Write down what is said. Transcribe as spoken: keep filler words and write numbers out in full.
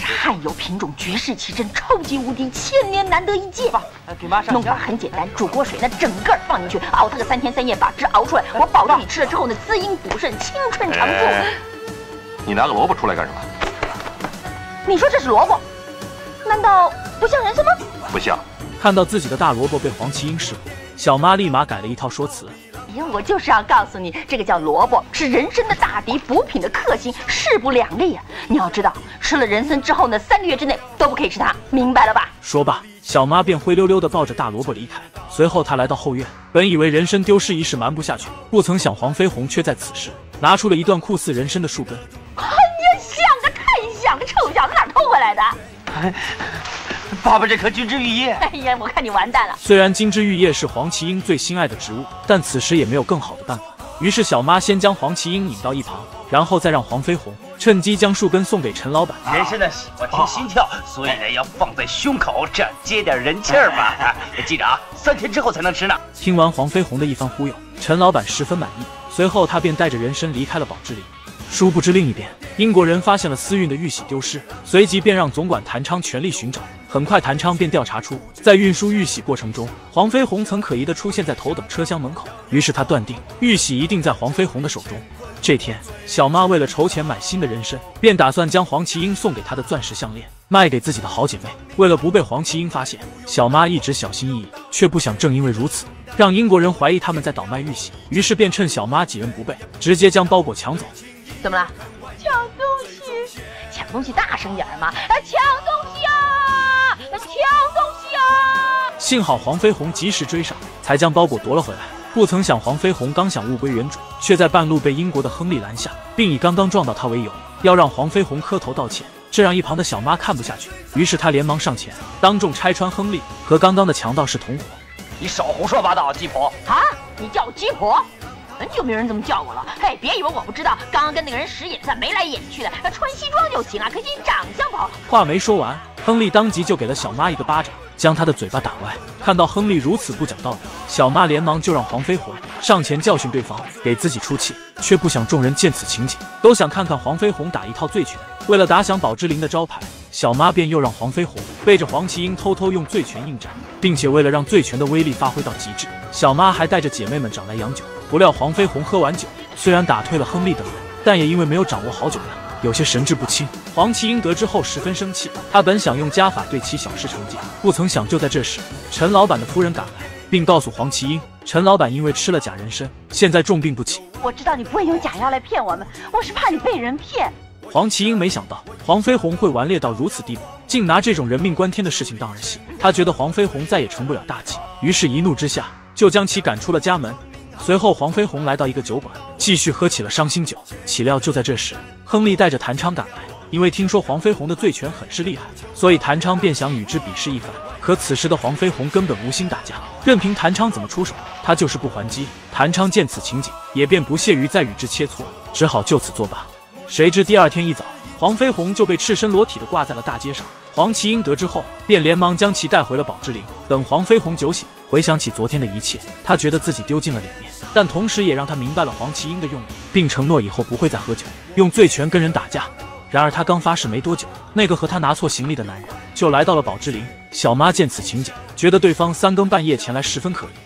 是汉有品种，绝世奇珍，超级无敌，千年难得一见。 爸，给妈上。 弄法很简单，煮锅水，那整个放进去，熬它个三天三夜，把汁熬出来。我保证你吃了之后呢，滋阴补肾，青春常驻。哎、 你拿个萝卜出来干什么？ 你说这是萝卜？难道不像人参吗？ 不像。 看到自己的大萝卜被黄麒英识破，小妈立马改了一套说辞。 哎呀，我就是要告诉你，这个叫萝卜，是人参的大敌，补品的克星，势不两立呀！你要知道，吃了人参之后呢，三个月之内都不可以吃它，明白了吧？ 说罢，小妈便灰溜溜地抱着大萝卜离开。随后，她来到后院，本以为人参丢失一事瞒不下去，不曾想黄飞鸿却在此时拿出了一段酷似人参的树根。 哎呀，想个太想个，臭小子哪儿偷回来的？ 哎 爸爸，这棵金枝玉叶！ 哎呀，我看你完蛋了。 虽然金枝玉叶是黄麒英最心爱的植物，但此时也没有更好的办法。于是小妈先将黄麒英引到一旁，然后再让黄飞鸿趁机将树根送给陈老板。 人参呢喜欢听心跳，所以呢要放在胸口，这样接点人气儿嘛。记着啊，三天之后才能吃呢。 听完黄飞鸿的一番忽悠，陈老板十分满意。随后他便带着人参离开了宝芝林。 殊不知，另一边，英国人发现了私运的玉玺丢失，随即便让总管谭昌全力寻找。很快，谭昌便调查出，在运输玉玺过程中，黄飞鸿曾可疑地出现在头等车厢门口。于是他断定，玉玺一定在黄飞鸿的手中。这天，小妈为了筹钱买新的人参，便打算将黄麒英送给她的钻石项链卖给自己的好姐妹。为了不被黄麒英发现，小妈一直小心翼翼，却不想正因为如此，让英国人怀疑他们在倒卖玉玺。于是便趁小妈几人不备，直接将包裹抢走。 怎么了？抢东西！抢东西，大声点嘛！啊，抢东西啊！抢东西啊！ 幸好黄飞鸿及时追上，才将包裹夺了回来。不曾想，黄飞鸿刚想物归原主，却在半路被英国的亨利拦下，并以刚刚撞到他为由，要让黄飞鸿磕头道歉。这让一旁的小妈看不下去，于是她连忙上前，当众拆穿亨利和刚刚的强盗是同伙。 你少胡说八道，鸡婆！ 啊，你叫我鸡婆？ 很久没有人这么叫我了，嘿，别以为我不知道，刚刚跟那个人使眼色，眉来眼去的，穿西装就行啊，可惜你长相不好。 话没说完，亨利当即就给了小妈一个巴掌，将她的嘴巴打歪。看到亨利如此不讲道理，小妈连忙就让黄飞鸿上前教训对方，给自己出气，却不想众人见此情景，都想看看黄飞鸿打一套醉拳。为了打响宝芝林的招牌，小妈便又让黄飞鸿背着黄麒英偷偷用醉拳应战，并且为了让醉拳的威力发挥到极致，小妈还带着姐妹们找来洋酒。 不料黄飞鸿喝完酒，虽然打退了亨利等人，但也因为没有掌握好酒量，有些神志不清。黄麒英得知后十分生气，他本想用家法对其小事惩戒，不曾想就在这时，陈老板的夫人赶来，并告诉黄麒英，陈老板因为吃了假人参，现在重病不起。 我知道你不会用假药来骗我们，我是怕你被人骗。 黄麒英没想到黄飞鸿会顽劣到如此地步，竟拿这种人命关天的事情当儿戏。他觉得黄飞鸿再也成不了大器，于是一怒之下就将其赶出了家门。 随后，黄飞鸿来到一个酒馆，继续喝起了伤心酒。岂料就在这时，亨利带着谭昌赶来。因为听说黄飞鸿的醉拳很是厉害，所以谭昌便想与之比试一番。可此时的黄飞鸿根本无心打架，任凭谭昌怎么出手，他就是不还击。谭昌见此情景，也便不屑于再与之切磋，只好就此作罢。谁知第二天一早，黄飞鸿就被赤身裸体的挂在了大街上。黄麒英得知后，便连忙将其带回了宝芝林。等黄飞鸿酒醒，回想起昨天的一切，他觉得自己丢尽了脸面，但同时也让他明白了黄麒英的用意，并承诺以后不会再喝酒，用醉拳跟人打架。然而他刚发誓没多久，那个和他拿错行李的男人就来到了宝芝林。小妈见此情景，觉得对方三更半夜前来十分可疑，